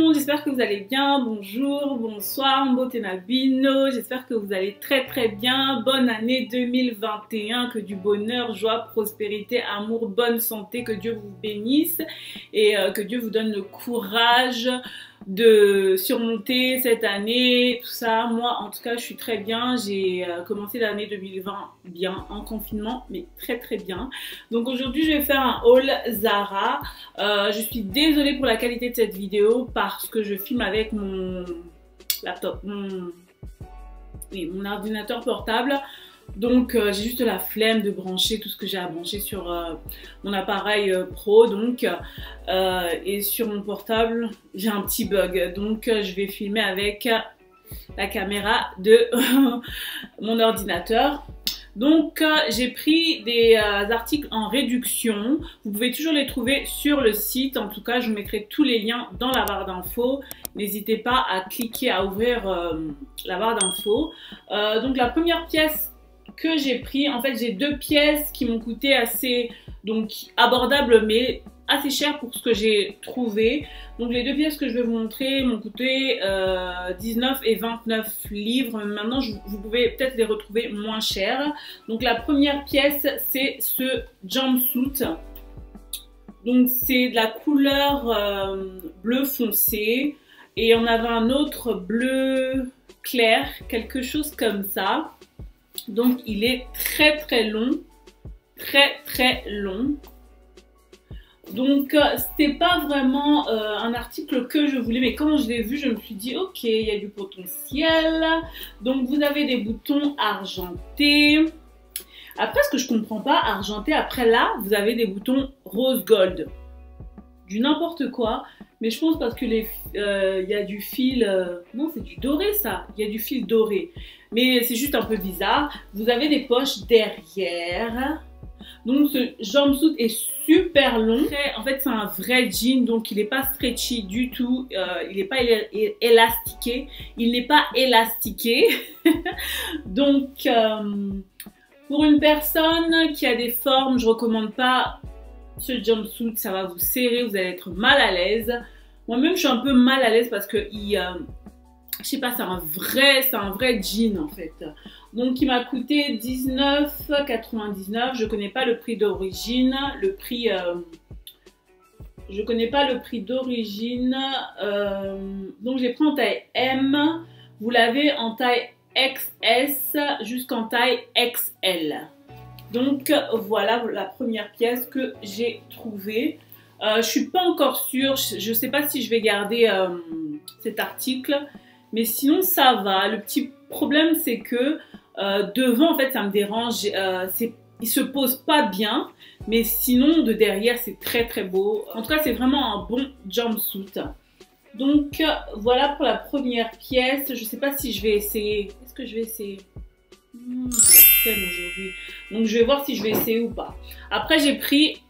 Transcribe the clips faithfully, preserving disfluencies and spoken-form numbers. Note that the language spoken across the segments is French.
monde, j'espère que vous allez bien. Bonjour, bonsoir, Mbotenabino. J'espère que vous allez très très bien. Bonne année deux mille vingt et un, que du bonheur, joie, prospérité, amour, bonne santé, que Dieu vous bénisse et euh, que Dieu vous donne le courage de surmonter cette année, tout ça. Moi, en tout cas, je suis très bien. J'ai euh, commencé l'année deux mille vingt bien, en confinement, mais très très bien. Donc aujourd'hui, je vais faire un haul Zara. Euh, je suis désolée pour la qualité de cette vidéo parce que je filme avec mon laptop, mon, oui, mon ordinateur portable. Donc euh, j'ai juste la flemme de brancher tout ce que j'ai à brancher sur euh, mon appareil euh, pro, donc euh, et sur mon portable j'ai un petit bug, donc euh, je vais filmer avec la caméra de mon ordinateur. Donc euh, j'ai pris des euh, articles en réduction, vous pouvez toujours les trouver sur le site, en tout cas je vous mettrai tous les liens dans la barre d'infos. N'hésitez pas à cliquer, à ouvrir euh, la barre d'infos. Euh, donc la première pièce que j'ai pris, en fait j'ai deux pièces qui m'ont coûté assez donc abordable mais assez cher pour ce que j'ai trouvé. Donc les deux pièces que je vais vous montrer m'ont coûté euh, dix-neuf et vingt-neuf livres. Maintenant je, vous pouvez peut-être les retrouver moins cher. Donc la première pièce c'est ce jumpsuit. Donc c'est de la couleur euh, bleu foncé et on avait un autre bleu clair, quelque chose comme ça. Donc il est très très long, très très long. Donc euh, c'était pas vraiment euh, un article que je voulais, mais quand je l'ai vu, je me suis dit ok, il y a du potentiel. Donc vous avez des boutons argentés. Après, ce que je comprends pas, argenté, après là, vous avez des boutons rose gold. Du n'importe quoi. Mais je pense parce que les, euh, y a du fil, euh, non c'est du doré ça, il y a du fil doré. Mais c'est juste un peu bizarre. Vous avez des poches derrière. Donc ce jumpsuit est super long. En fait c'est un vrai jean, donc il n'est pas stretchy du tout. Euh, il n'est pas élastiqué. Il n'est pas élastiqué. Donc euh, pour une personne qui a des formes, je ne recommande pas ce jumpsuit, ça va vous serrer, vous allez être mal à l'aise. Moi-même, je suis un peu mal à l'aise parce que il, euh, je sais pas, c'est un vrai, c'est un vrai jean en fait. Donc, il m'a coûté dix-neuf quatre-vingt-dix-neuf. Je connais pas le prix d'origine, le prix, euh, je connais pas le prix d'origine. Euh, donc, j'ai pris en taille M. Vous l'avez en taille X S jusqu'en taille X L. Donc voilà la première pièce que j'ai trouvée. Euh, je suis pas encore sûre, je ne sais pas si je vais garder euh, cet article, mais sinon ça va. Le petit problème c'est que euh, devant en fait ça me dérange, euh, il se pose pas bien, mais sinon de derrière c'est très très beau. En tout cas c'est vraiment un bon jumpsuit. Donc voilà pour la première pièce. Je sais pas si je vais essayer. Est-ce que je vais essayer? Hmm, j'ai la flemme aujourd'hui. Donc je vais voir si je vais essayer ou pas. Après j'ai pris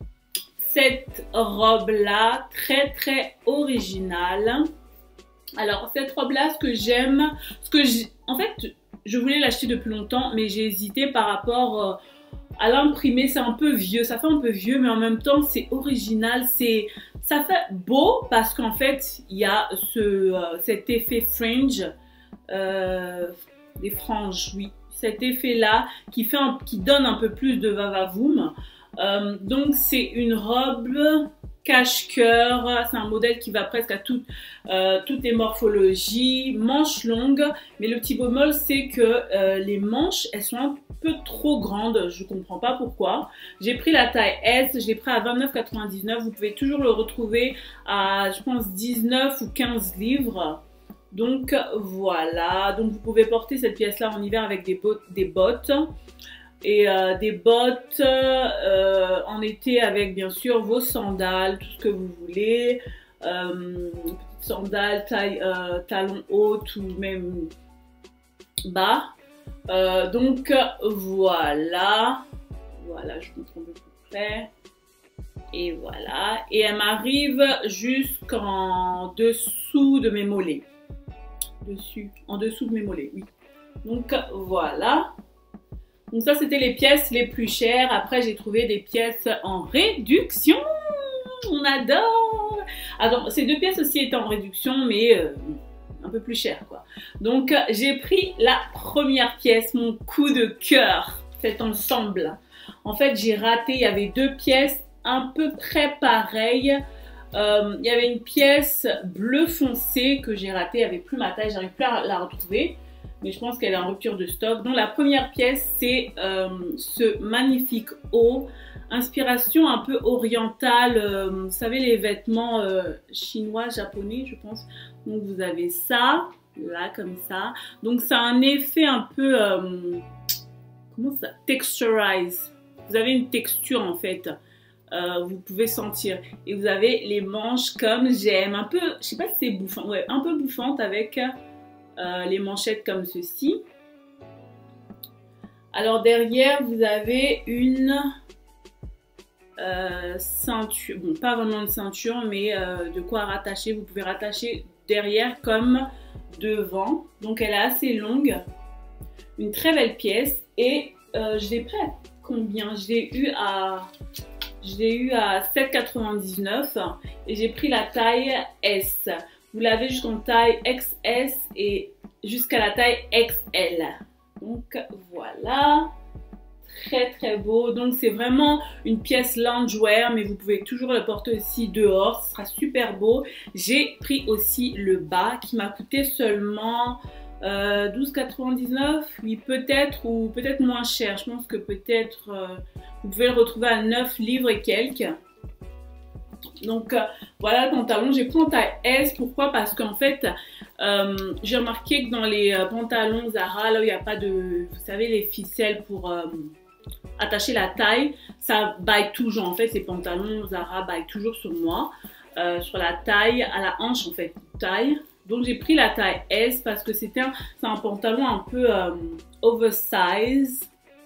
cette robe là, très très originale. Alors cette robe là, ce que j'aime, ce que j'ai, en fait je voulais l'acheter depuis longtemps, mais j'ai hésité par rapport euh, à l'imprimer. C'est un peu vieux, ça fait un peu vieux, mais en même temps c'est original, c'est, ça fait beau parce qu'en fait il y a ce, euh, cet effet fringe, euh, des franges, oui. Cet effet là qui fait un, qui donne un peu plus de vavavoum. Euh, donc c'est une robe cache-cœur, c'est un modèle qui va presque à tout, euh, toutes les morphologies, manches longues, mais le petit bémol c'est que euh, les manches elles sont un peu trop grandes, je comprends pas pourquoi. J'ai pris la taille S, je l'ai pris à vingt-neuf quatre-vingt-dix-neuf, vous pouvez toujours le retrouver à je pense dix-neuf ou quinze livres. Donc voilà, donc vous pouvez porter cette pièce là en hiver avec des bottes, des bottes et euh, des bottes euh, en été avec bien sûr vos sandales, tout ce que vous voulez, euh, sandales taille euh, talons hautes ou même bas. Euh, donc voilà, voilà, je vous montre un peu plus près. Et voilà, et elle m'arrive jusqu'en dessous de mes mollets. Dessus, en dessous de mes mollets, oui. Donc voilà. Donc ça c'était les pièces les plus chères. Après j'ai trouvé des pièces en réduction. on adore. Alors, ces deux pièces aussi étaient en réduction, mais euh, un peu plus cher, quoi. Donc, j'ai pris la première pièce, mon coup de cœur, cet ensemble. En fait, j'ai raté, il y avait deux pièces à peu près pareilles. Euh, il y avait une pièce bleu foncé que j'ai ratée, il n'y avait plus ma taille, j'arrive plus à la retrouver. Mais je pense qu'elle est en rupture de stock. Donc la première pièce, c'est euh, ce magnifique haut. Inspiration un peu orientale. Euh, vous savez, les vêtements euh, chinois, japonais, je pense. Donc vous avez ça, là, comme ça. Donc ça a un effet un peu... Euh, comment ça? Texturize. Vous avez une texture en fait. Euh, vous pouvez sentir. Et vous avez les manches comme j'aime. Un peu, je sais pas si c'est bouffant. Ouais, un peu bouffante avec euh, les manchettes comme ceci. Alors derrière, vous avez une euh, ceinture. Bon, pas vraiment une ceinture, mais euh, de quoi rattacher. Vous pouvez rattacher derrière comme devant. Donc elle est assez longue. Une très belle pièce. Et euh, je l'ai pris à combien? Je l'ai eu à... Je l'ai eu à sept quatre-vingt-dix-neuf et j'ai pris la taille S. Vous l'avez jusqu'en taille X S et jusqu'à la taille X L. Donc voilà, très très beau. Donc c'est vraiment une pièce loungewear, mais vous pouvez toujours le porter aussi dehors, ce sera super beau. J'ai pris aussi le bas qui m'a coûté seulement euh, douze quatre-vingt-dix-neuf, oui peut-être, ou peut-être moins cher. Je pense que peut-être euh, vous pouvez le retrouver à neuf livres et quelques. Donc euh, voilà le pantalon, j'ai pris en taille S. Pourquoi? Parce qu'en fait euh, j'ai remarqué que dans les euh, pantalons Zara, là où il n'y a pas de, vous savez, les ficelles pour euh, attacher la taille, ça baille toujours. En fait ces pantalons Zara baillent toujours sur moi, euh, sur la taille, à la hanche en fait, taille. Donc j'ai pris la taille S parce que c'était un, un pantalon un peu euh, oversize.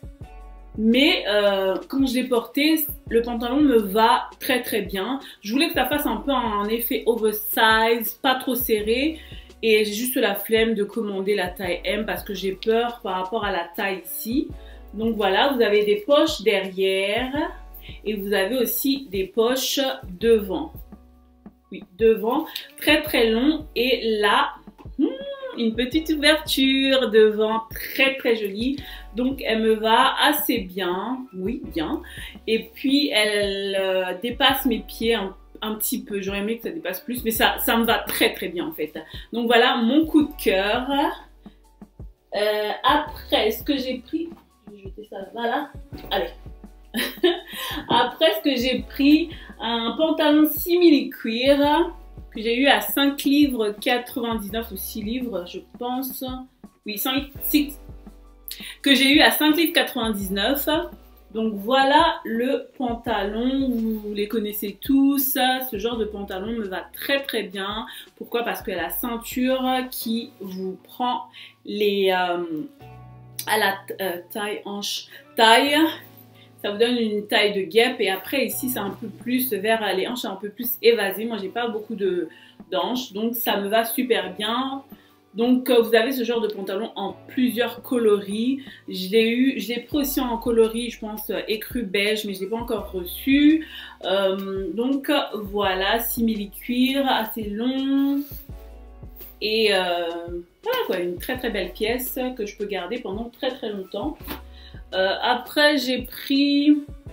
Mais euh, quand je l'ai porté, le pantalon me va très très bien. Je voulais que ça fasse un peu un effet oversize, pas trop serré. Et j'ai juste la flemme de commander la taille M parce que j'ai peur par rapport à la taille ici. Donc voilà, vous avez des poches derrière et vous avez aussi des poches devant. Oui, devant, très très long. Et là, hmm, une petite ouverture devant, très très jolie. Donc elle me va assez bien, oui bien. Et puis elle euh, dépasse mes pieds un, un petit peu. J'aurais aimé que ça dépasse plus, mais ça, ça me va très très bien en fait. Donc voilà mon coup de cœur. Euh, après, ce que j'ai pris, je vais jeter ça là, allez. Après, ce que j'ai pris, un pantalon simili-cuir que j'ai eu à cinq livres quatre-vingt-dix-neuf ou six livres, je pense. Oui, cinq, six. Que j'ai eu à cinq livres quatre-vingt-dix-neuf. Donc voilà le pantalon, vous les connaissez tous. Ce genre de pantalon me va très très bien. Pourquoi? Parce que la ceinture qui vous prend les euh, à la euh, taille, hanche, taille. Ça vous donne une taille de guêpe et après ici c'est un peu plus vers les hanches, un peu plus évasé. Moi j'ai pas beaucoup de d'hanches donc ça me va super bien. Donc vous avez ce genre de pantalon en plusieurs coloris. Je l'ai eu, je l'ai pris aussi en coloris, je pense écru beige, mais je l'ai pas encore reçu. Euh, donc voilà, simili cuir, assez long et euh, voilà quoi, une très très belle pièce que je peux garder pendant très très longtemps. Euh, après j'ai pris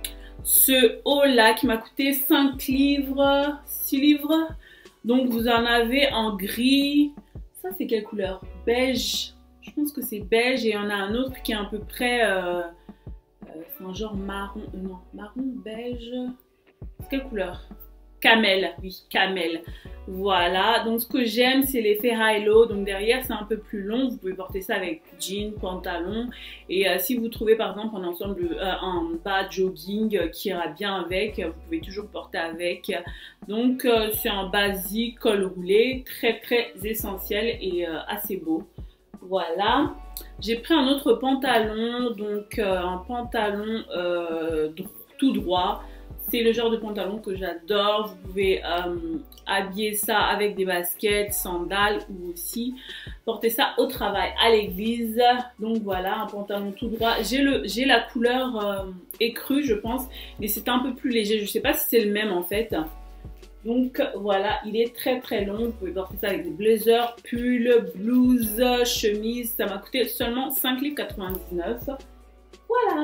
ce haut là qui m'a coûté cinq livres, six livres. Donc vous en avez en gris. Ça c'est quelle couleur? Beige. Je pense que c'est beige et il y en a un autre qui est à peu près euh, euh, c'est un genre marron, euh, non, marron, beige. C'est quelle couleur? Camel, oui, camel. Voilà, donc ce que j'aime c'est l'effet high-low. Donc derrière c'est un peu plus long, vous pouvez porter ça avec jean, pantalon. Et euh, si vous trouvez par exemple un ensemble, euh, un bas jogging qui ira bien avec, vous pouvez toujours porter avec. Donc euh, c'est un basique, col roulé, très très essentiel et euh, assez beau. Voilà, j'ai pris un autre pantalon, donc euh, un pantalon euh, tout droit. C'est le genre de pantalon que j'adore. Vous pouvez euh, habiller ça avec des baskets, sandales ou aussi porter ça au travail, à l'église. Donc voilà, un pantalon tout droit. J'ai le, j'ai la couleur euh, écrue, je pense, mais c'est un peu plus léger. Je sais pas si c'est le même en fait. Donc voilà, il est très très long. Vous pouvez porter ça avec des blazers, pulls, blouses, chemises. Ça m'a coûté seulement cinq livres quatre-vingt-dix-neuf. Voilà.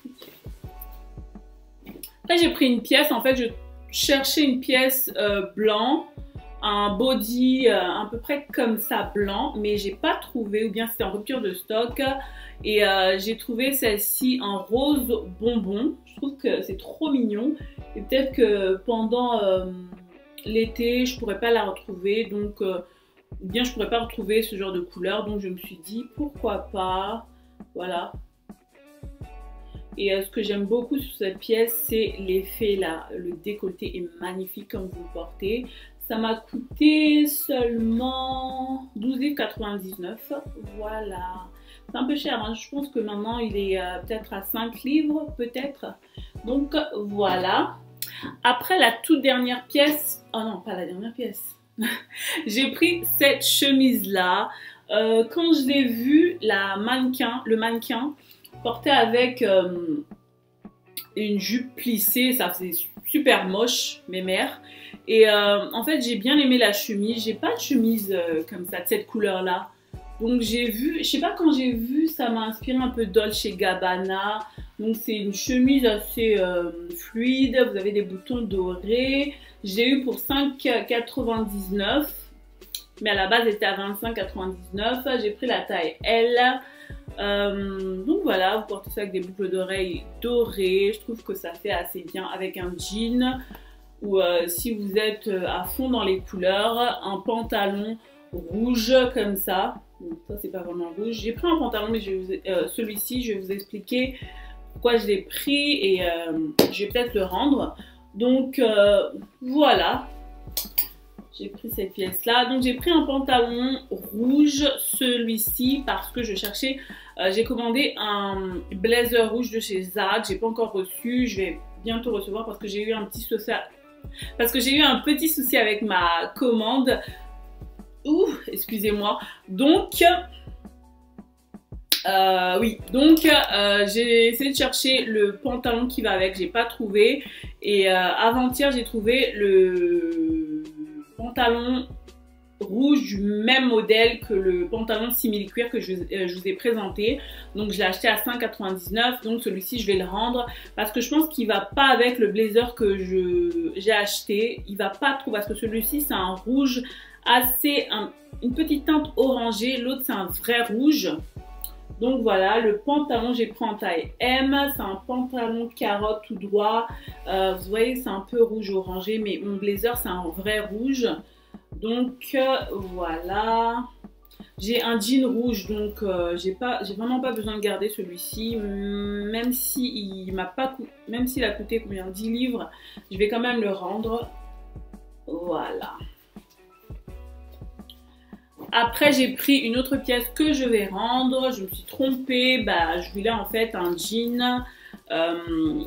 Là, j'ai pris une pièce. En fait, je cherchais une pièce euh, blanc, un body euh, à peu près comme ça blanc, mais j'ai pas trouvé, ou bien c'était en rupture de stock. Et euh, j'ai trouvé celle-ci en rose bonbon. Je trouve que c'est trop mignon. Et peut-être que pendant euh, l'été, je pourrais pas la retrouver. Donc, euh, ou bien je pourrais pas retrouver ce genre de couleur. Donc, je me suis dit pourquoi pas. Voilà. Et euh, ce que j'aime beaucoup sur cette pièce, c'est l'effet là. Le décolleté est magnifique quand vous le portez. Ça m'a coûté seulement douze livres quatre-vingt-dix-neuf. Voilà. C'est un peu cher. Hein. Je pense que maintenant, il est euh, peut-être à cinq livres, peut-être. Donc, voilà. Après, la toute dernière pièce... Oh non, pas la dernière pièce. J'ai pris cette chemise-là. Euh, quand je l'ai vue, la mannequin, le mannequin... porté avec euh, une jupe plissée, ça faisait super moche, mes mères. Et euh, en fait, j'ai bien aimé la chemise. J'ai pas de chemise euh, comme ça, de cette couleur-là. Donc j'ai vu, je sais pas, quand j'ai vu, ça m'a inspiré un peu Dolce Gabbana. Donc c'est une chemise assez euh, fluide. Vous avez des boutons dorés. J'ai eu pour cinq quatre-vingt-dix-neuf. Mais à la base, elle était à vingt-cinq quatre-vingt-dix-neuf. J'ai pris la taille L. Euh, donc voilà, vous portez ça avec des boucles d'oreilles dorées. Je trouve que ça fait assez bien avec un jean. Ou euh, si vous êtes à fond dans les couleurs, un pantalon rouge comme ça. Bon, ça c'est pas vraiment rouge. J'ai pris un pantalon, mais euh, celui-ci, je vais vous expliquer pourquoi je l'ai pris et euh, je vais peut-être le rendre. Donc euh, voilà. J'ai pris cette pièce-là. Donc, j'ai pris un pantalon rouge, celui-ci, parce que je cherchais... Euh, j'ai commandé un blazer rouge de chez Zara que j'ai pas encore reçu. Je vais bientôt recevoir parce que j'ai eu un petit souci... Parce que j'ai eu un petit souci avec ma commande. Ouh, excusez-moi. Donc... Euh, oui, donc euh, j'ai essayé de chercher le pantalon qui va avec. J'ai pas trouvé. Et euh, avant-hier, j'ai trouvé le... pantalon rouge du même modèle que le pantalon simili-cuir que je, euh, je vous ai présenté. Donc je l'ai acheté à cinq quatre-vingt-dix-neuf. Donc celui-ci je vais le rendre parce que je pense qu'il va pas avec le blazer que j'ai acheté. Il va pas trop parce que celui-ci c'est un rouge assez, un, une petite teinte orangée. L'autre c'est un vrai rouge. Donc voilà, le pantalon, j'ai pris en taille M. C'est un pantalon carotte tout droit. Euh, vous voyez, c'est un peu rouge orangé, mais mon blazer, c'est un vrai rouge. Donc euh, voilà. J'ai un jean rouge, donc euh, j'ai pas, j'ai vraiment pas besoin de garder celui-ci. Même si il m'a pas coûté, même s'il a coûté combien, dix livres, je vais quand même le rendre. Voilà. Après, j'ai pris une autre pièce que je vais rendre. Je me suis trompée. Bah, je voulais en fait un jean euh,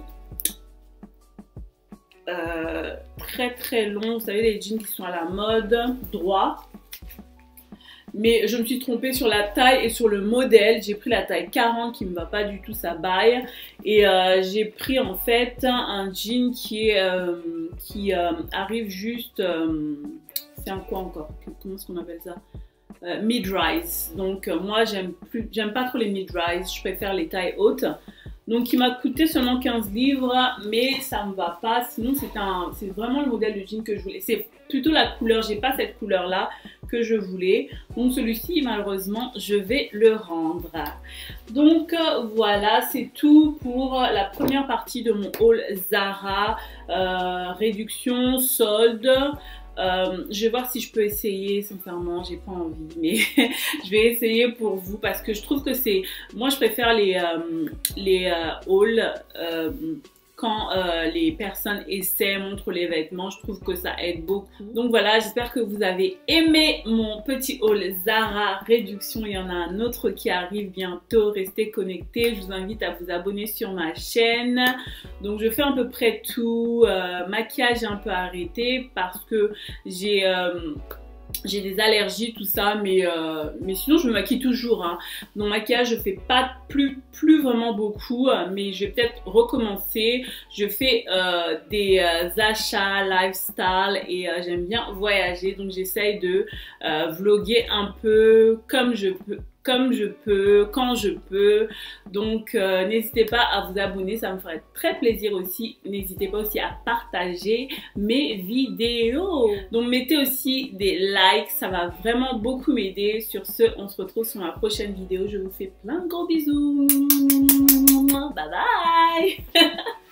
euh, très très long. Vous savez, les jeans qui sont à la mode, droit. Mais je me suis trompée sur la taille et sur le modèle. J'ai pris la taille quarante qui ne me va pas du tout, ça baille. Et euh, j'ai pris en fait un jean qui, est, euh, qui euh, arrive juste... Euh, c'est un quoi encore? Comment est-ce qu'on appelle ça? Euh, mid-rise. Donc euh, moi j'aime plus, j'aime pas trop les mid-rise, je préfère les tailles hautes. Donc il m'a coûté seulement quinze livres, mais ça me va pas. Sinon c'est un, c'est vraiment le modèle de jean que je voulais. C'est plutôt la couleur, j'ai pas cette couleur là que je voulais. Donc celui-ci malheureusement je vais le rendre. Donc euh, voilà, c'est tout pour la première partie de mon haul Zara. Euh, réduction, solde. Euh, je vais voir si je peux essayer, sincèrement, j'ai pas envie, mais je vais essayer pour vous parce que je trouve que c'est... Moi, je préfère les, euh, les euh, hauls euh, quand euh, les personnes essaient, montrent les vêtements. Je trouve que ça aide beaucoup. Donc voilà, j'espère que vous avez aimé mon petit haul Zara réduction. Il y en a un autre qui arrive bientôt. Restez connectés. Je vous invite à vous abonner sur ma chaîne. Donc je fais à peu près tout. Euh, maquillage, j'ai un peu arrêté parce que j'ai... Euh, J'ai des allergies, tout ça, mais, euh, mais sinon je me maquille toujours. Hein. Donc maquillage, je fais pas plus, plus vraiment beaucoup, mais je vais peut-être recommencer. Je fais euh, des euh, achats lifestyle et euh, j'aime bien voyager, donc j'essaye de euh, vlogger un peu comme je peux. Comme je peux, quand je peux. Donc euh, n'hésitez pas à vous abonner, ça me ferait très plaisir aussi. N'hésitez pas aussi à partager mes vidéos. Donc mettez aussi des likes, ça va vraiment beaucoup m'aider. Sur ce, on se retrouve sur ma prochaine vidéo. Je vous fais plein de gros bisous. Bye bye.